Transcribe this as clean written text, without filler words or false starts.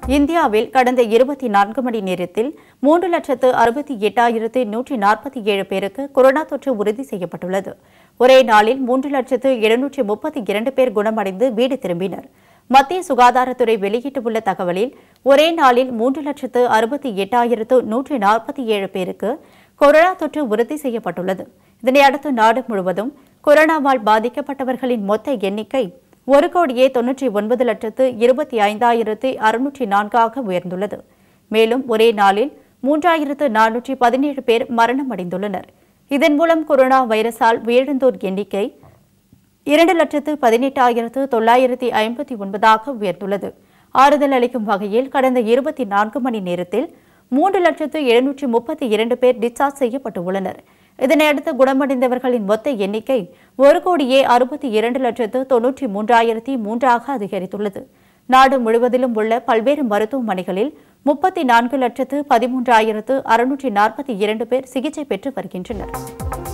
இந்தியாவில் கடந்த 24 மணி நேரத்தில் 3,68,147 பேருக்கு கொரோனா தொற்று உறுதி செய்யப்பட்டுள்ளது. ஒரே நாளில் 3,732 பேர் குணமடைந்து வீடு திரும்பினர். மத்திய சுகாதாரத்துறை வெளியிட்டுள்ள தகவலில் ஒரே நாளில் 3,68,147 பேருக்கு கொரோனா தொற்று உறுதி செய்யப்பட்டுள்ளது. இதனையடுத்து நாடு முழுவதும் கொரோனாவால் பாதிக்கப்பட்டவர்களின் மொத்த எண்ணிக்கை 1,99,25,604 உயர்ந்துள்ளது. மேலும் ஒரே நாளில் 3,417 பேர் மரணமடைந்துள்ளனர். இதன் மூலம் கொரோனா வைரஸால் உயிரிழந்தோர் எண்ணிக்கை 2,18,959 உயர்ந்துள்ளது. ஆறுதல் அளிக்கும் வகையில் கடந்த 24 மணி நேரத்தில் 3,732 பேர் டிஸ்சார்ஜ் செய்யப்பட்டுள்ளனர். இதனையடுத்து குணமடைந்தவர்களின் மொத்த எண்ணிக்கை 1,62,93,003 அதிகரித்துள்ளது. நாடு முழுவதிலும் உள்ள பல்வேறு மருத்துவமனைகளில் 34,13,642 பேர் சிகிச்சை பெற்று வருகின்றனர்.